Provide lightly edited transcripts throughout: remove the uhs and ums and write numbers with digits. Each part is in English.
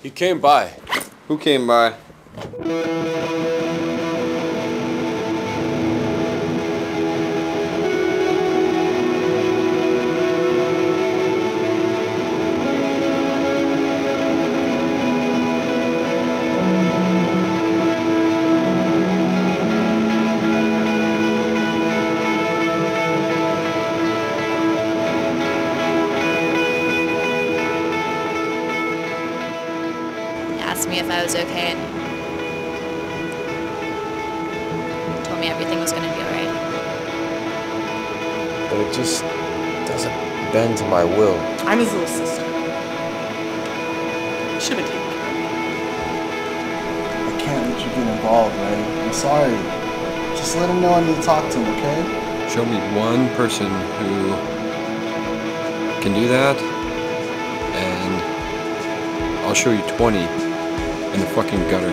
He came by. Who came by? Asked me if I was okay and told me everything was gonna be alright. But it just doesn't bend to my will. I'm his little sister. Should have taken care of I can't let you get involved, Ray. I'm sorry. Just let him know I need to talk to him, okay? Show me one person who can do that, and I'll show you 20 in the fucking gutter.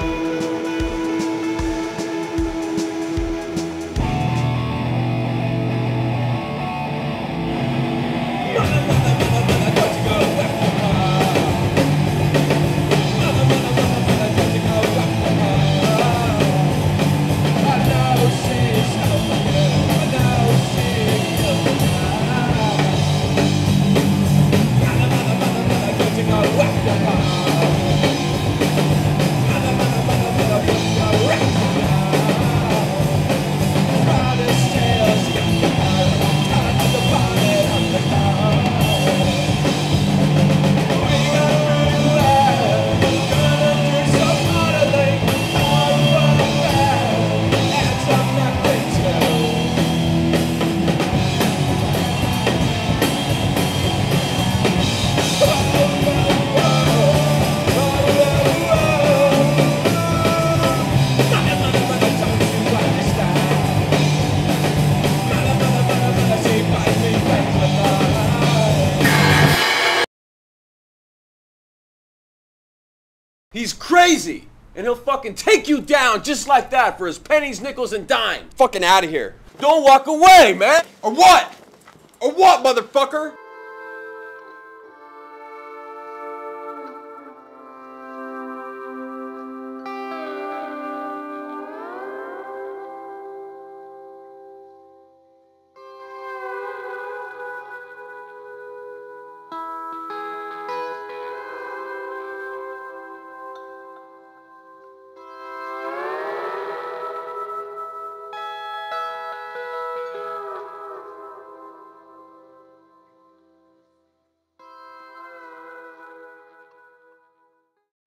He's crazy! And he'll fucking take you down just like that for his pennies, nickels, and dimes. Fucking out of here. Don't walk away, man! Or what? Or what, motherfucker?